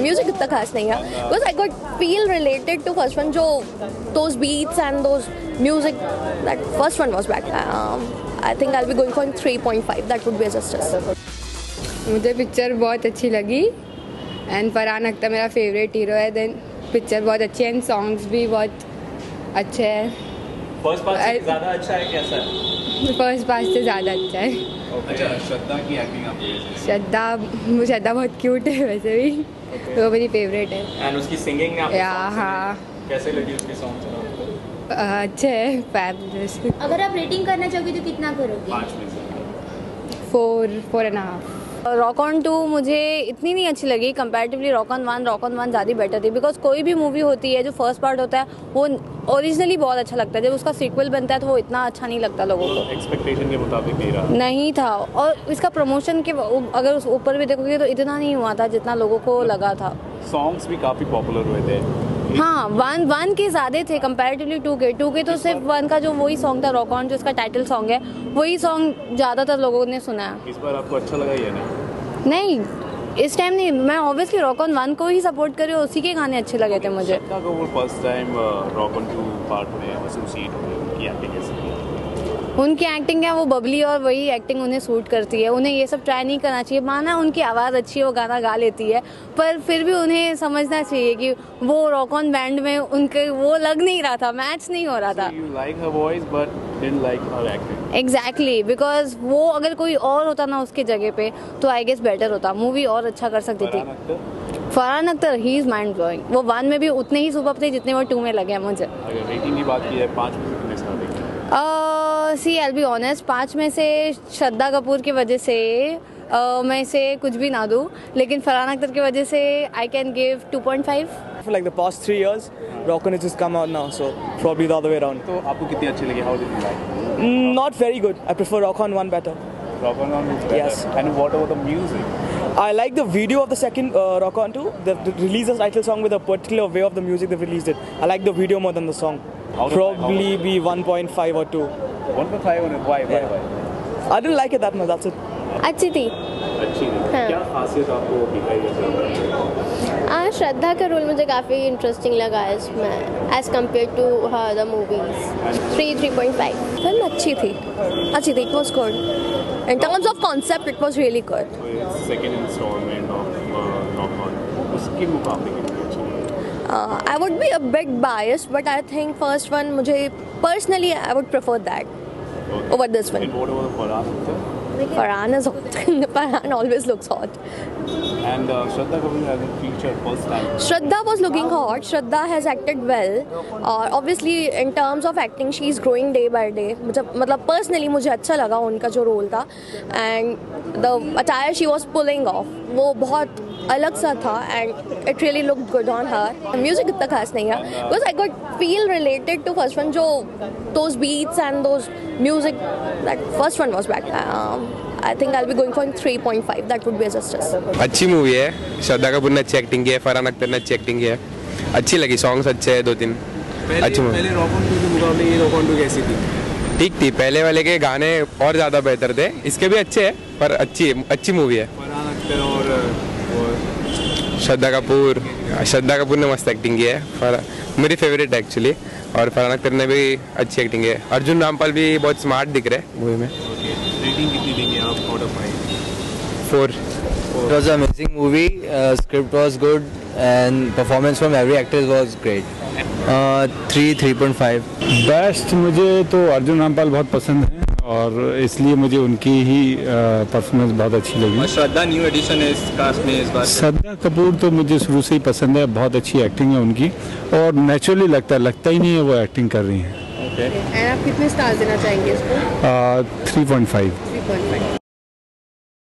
Music इतना खास नहीं है because I got feel related to first one, जो those beats and those music, that first one was back. I think I will be going for 3.5. That would be justice. मुझे picture बहुत अच्छी लगी and Farhan Akhtar मेरा favourite hero है. Then picture बहुत अच्छी है एंड सॉन्ग्स भी बहुत अच्छे हैं. फर्स्ट पार्ट से ज़्यादा अच्छा है, कैसा है? फर्स्ट पार्ट से ज़्यादा अच्छा है. अच्छा, श्रद्धा की एक्टिंग आपको कैसी लगी? श्रद्धा बहुत क्यूट है वैसे भी. वो मेरी फेवरेट है. एंड उसकी सिंगिंग आपको हाँ कैसे लगी उसकी सॉन्ग्स? अच्छे है. फैब. अगर आप रेटिंग करना चाहोगे तो कितना करोगे? 5 में से 4.5. रॉक ऑन 2 मुझे इतनी नहीं अच्छी लगी कंपैरेटिवली रॉक ऑन 1 ज़्यादा बेटर थी. बिकॉज कोई भी मूवी होती है जो फर्स्ट पार्ट होता है वो ओरिजिनली बहुत अच्छा लगता है, जब उसका सीक्वल बनता है तो वो इतना अच्छा नहीं लगता लोगों को. एक्सपेक्टेशन के मुताबिक नहीं था. और इसका प्रमोशन के अगर उस ऊपर भी देखोगे तो इतना नहीं हुआ था जितना लोगों को लगा था. सॉन्ग्स भी काफ़ी पॉपुलर हुए थे. हाँ, वन के ज़्यादा थे कंपैरेटिवली 2 के तो सिर्फ 1 का जो वही सॉन्ग था रॉक ऑन, जो इसका टाइटल सॉन्ग है, वही सॉन्ग ज़्यादातर लोगों ने सुना है. इस बार आपको अच्छा लगा या नहीं? इस टाइम नहीं. मैं ऑब्वियसली रॉक ऑन 1 को ही सपोर्ट कर रही हूँ, उसी के गाने अच्छे लगे थे मुझे. Shraddha Kapoor first time rock on 2 part में एसोसिएट हुए, उनकी एक्टिंग कैसी लगी? उनकी एक्टिंग है वो बबली, और वही एक्टिंग उन्हें सूट करती है. उन्हें ये सब ट्राई नहीं करना चाहिए. माना उनकी आवाज़ अच्छी है, वो गाना गा लेती है, पर फिर भी उन्हें समझना चाहिए कि वो रॉक ऑन बैंड में उनके वो लग नहीं रहा था, मैच नहीं हो रहा था. You like her voice but didn't like her acting. Exactly, because वो अगर कोई और होता ना उसके जगह पे तो आई गेस बेटर होता, मूवी और अच्छा कर सकती थी. Farhan Akhtar he is mind blowing. वो 1 में भी उतने ही सुपर थे जितने वो 2 में लगे हैं मुझे. अगर रेटिंग की बात की जाए 5 में से कितने स्टार देंगे? सी आई बी ऑनेस्ट, 5 में से श्रद्धा कपूर की वजह से मैं इसे कुछ भी ना दूँ, लेकिन फरहान अख्तर की वजह से I can give 2.5. For like the past 3 years, Rock On has just come out now, so probably the other way around. तो आपको कितनी अच्छी लगी? How did you like? Not very good. I prefer Rock On 1 better. Rock On 1 is better. Yes. And what about the music? I like the video of the second Rock On 2. They've released the title song with a particular way of the music they've released it. I like the video more than the song. Probably be 1.5 or 2. 1.5 or why? I didn't like it that much, that's it. अच्छी थी. अच्छी नहीं. क्या खासियत आपको दिखाई? श्रद्धा का role मुझे काफ़ी इंटरेस्टिंग लगा इसमें as compare to her other movies. 3.5. फिल्म अच्छी थी. It was good. In terms of concept it was really good. Second instalment of rock on, उसके मुकाबले कितनी अच्छी? I would be a bit biased, but I think first one मुझे personally I would prefer that over this one. And what about Farhan Akhtar? Farhan is hot. Farhan always looks hot. And Shraddha Kapoor has a feature first time. Shraddha was looking hot. Shraddha has acted well. Obviously in terms of acting she is growing day by day. मतलब personally मुझे अच्छा लगा उनका जो role था. And the attire she was pulling off वो बहुत अलग सा था and it really looked good on her. Music इतना खास नहीं है because I got feel related to first one, जो those beats and those music, that first one was back. I think I'll be going for 3.5. That would be a justice. अच्छी movie है. श्रद्धा कपूर ने अच्छी acting की है, फरहान अख्तर ने अच्छी acting की है. अच्छी लगी. सॉन्ग्स अच्छे हैं 2-3. अच्छी मूवी. पहले रॉक ऑन 2 के मुकाबले ये रॉक ऑन 2 कैसी थी? ठीक थी. पहले वाले के गाने और ज़्यादा बेहतर थे. इसके भी अच्छे हैं पर अच्छी मूवी है. फरहान अख्तर और श्रद्धा कपूर ने मस्त एक्टिंग की है. मेरी फेवरेट है एक्चुअली. और फरहान अख्तर ने भी अच्छी एक्टिंग है. अर्जुन रामपाल भी बहुत स्मार्ट दिख रहे हैं मूवी में. रेटिंग कितनी देंगे आप out of 5? 4. It was an amazing movie. Script was good and performance from every actor was great. 3.5. Best मुझे तो अर्जुन रामपाल बहुत पसंद है और इसलिए मुझे उनकी ही परफॉर्मेंस बहुत अच्छी लगी. श्रद्धा न्यू एडिशन है इस कास्ट में इस बार. श्रद्धा कपूर तो मुझे शुरू से ही पसंद है. बहुत अच्छी एक्टिंग है उनकी और नेचुरली लगता ही नहीं है वो एक्टिंग कर रही हैं. एंड आप कितने स्टार्स देना चाहेंगे इसको? 3.5.